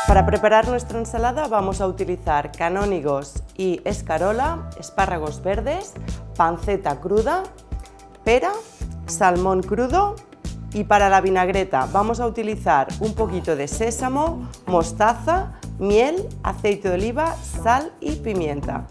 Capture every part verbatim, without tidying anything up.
Para preparar nuestra ensalada vamos a utilizar canónigos y escarola, espárragos verdes, panceta cruda, pera, salmón crudo y para la vinagreta vamos a utilizar un poquito de sésamo, mostaza, miel, aceite de oliva, sal y pimienta.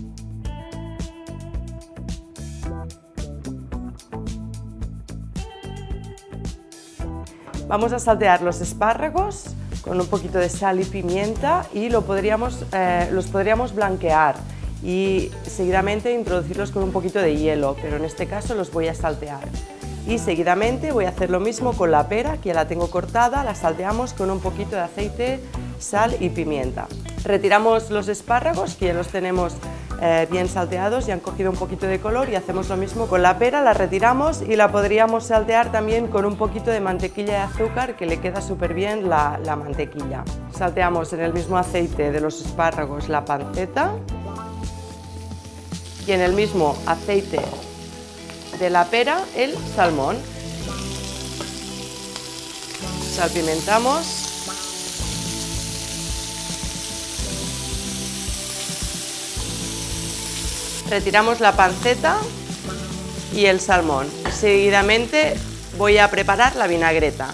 Vamos a saltear los espárragos con un poquito de sal y pimienta y lo podríamos, eh, los podríamos blanquear y seguidamente introducirlos con un poquito de hielo, pero en este caso los voy a saltear. Y seguidamente voy a hacer lo mismo con la pera, que ya la tengo cortada, la salteamos con un poquito de aceite, sal y pimienta. Retiramos los espárragos, que ya los tenemos eh, bien salteados y han cogido un poquito de color, y hacemos lo mismo con la pera, la retiramos y la podríamos saltear también con un poquito de mantequilla y azúcar, que le queda súper bien la, la mantequilla. Salteamos en el mismo aceite de los espárragos la panceta y en el mismo aceite de la pera el salmón. Salpimentamos. Retiramos la panceta y el salmón. Seguidamente voy a preparar la vinagreta.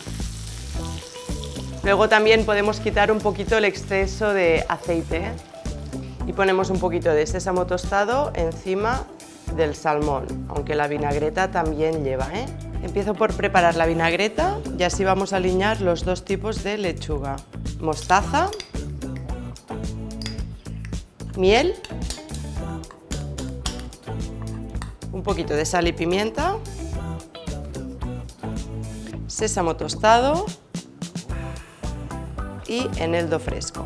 Luego también podemos quitar un poquito el exceso de aceite y ponemos un poquito de sésamo tostado encima del salmón, aunque la vinagreta también lleva, ¿eh? Empiezo por preparar la vinagreta y así vamos a aliñar los dos tipos de lechuga. Mostaza, miel, un poquito de sal y pimienta, sésamo tostado y eneldo fresco.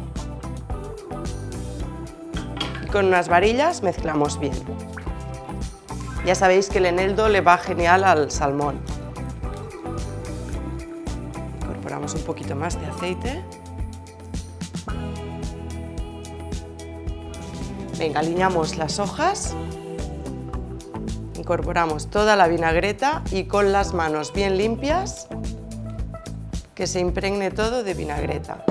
Y con unas varillas mezclamos bien. Ya sabéis que el eneldo le va genial al salmón. Incorporamos un poquito más de aceite. Venga, aliñamos las hojas. Incorporamos toda la vinagreta y con las manos bien limpias, que se impregne todo de vinagreta.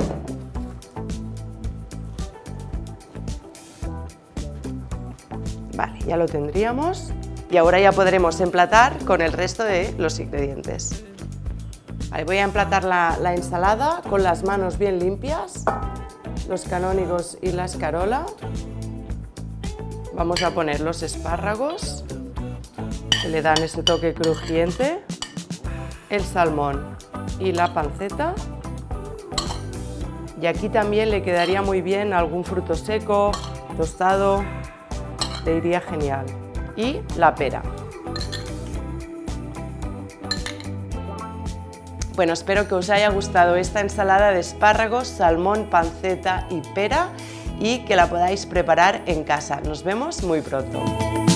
Vale, ya lo tendríamos. Y ahora ya podremos emplatar con el resto de los ingredientes. Vale, voy a emplatar la, la ensalada con las manos bien limpias, los canónigos y la escarola. Vamos a poner los espárragos, que le dan ese toque crujiente, el salmón y la panceta. Y aquí también le quedaría muy bien algún fruto seco, tostado, le iría genial. Y la pera. Bueno, espero que os haya gustado esta ensalada de espárragos, salmón, panceta y pera y que la podáis preparar en casa. Nos vemos muy pronto.